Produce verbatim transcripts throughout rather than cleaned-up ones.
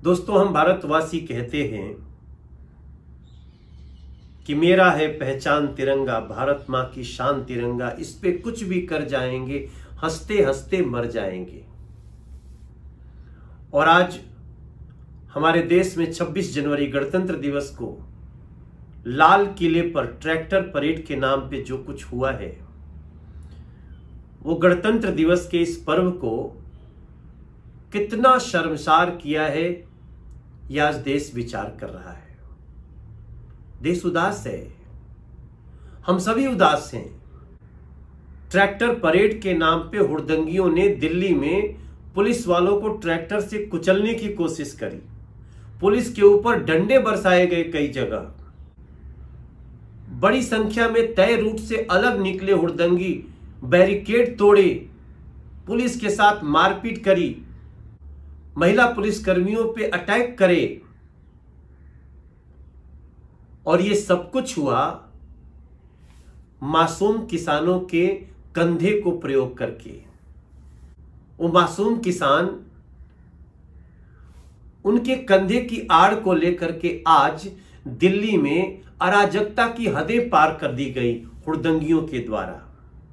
दोस्तों, हम भारतवासी कहते हैं कि मेरा है पहचान तिरंगा, भारत माँ की शान तिरंगा, इस पे कुछ भी कर जाएंगे, हंसते हंसते मर जाएंगे। और आज हमारे देश में छब्बीस जनवरी गणतंत्र दिवस को लाल किले पर ट्रैक्टर परेड के नाम पे जो कुछ हुआ है, वो गणतंत्र दिवस के इस पर्व को कितना शर्मसार किया है, यह आज देश विचार कर रहा है। देश उदास है, हम सभी उदास हैं। ट्रैक्टर परेड के नाम पे हुड़दंगियों ने दिल्ली में पुलिस वालों को ट्रैक्टर से कुचलने की कोशिश करी। पुलिस के ऊपर डंडे बरसाए गए कई जगह। बड़ी संख्या में तय रूट से अलग निकले हुड़दंगी बैरिकेड तोड़े, पुलिस के साथ मारपीट करी, महिला पुलिस कर्मियों पे अटैक करे। और ये सब कुछ हुआ मासूम किसानों के कंधे को प्रयोग करके। वो मासूम किसान उनके कंधे की आड़ को लेकर के आज दिल्ली में अराजकता की हदें पार कर दी गई हुड़दंगियों के द्वारा।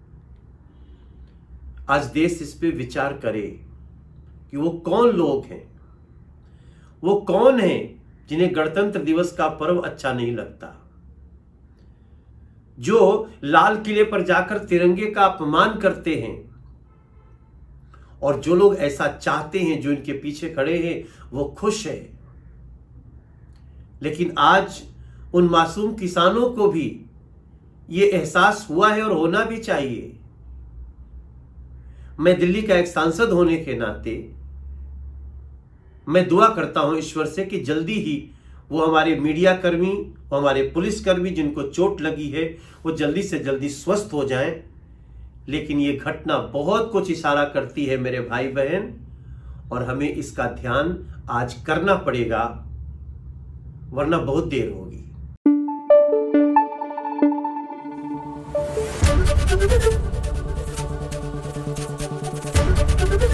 आज देश इस पे विचार करे कि वो कौन लोग हैं, वो कौन हैं जिन्हें गणतंत्र दिवस का पर्व अच्छा नहीं लगता, जो लाल किले पर जाकर तिरंगे का अपमान करते हैं। और जो लोग ऐसा चाहते हैं, जो इनके पीछे खड़े हैं, वो खुश है। लेकिन आज उन मासूम किसानों को भी ये एहसास हुआ है और होना भी चाहिए। मैं दिल्ली का एक सांसद होने के नाते मैं दुआ करता हूं ईश्वर से कि जल्दी ही वो हमारे मीडिया कर्मी, वो हमारे पुलिस कर्मी जिनको चोट लगी है, वो जल्दी से जल्दी स्वस्थ हो जाएं। लेकिन ये घटना बहुत कुछ इशारा करती है मेरे भाई बहन, और हमें इसका ध्यान आज करना पड़ेगा, वरना बहुत देर होगी। Thank you.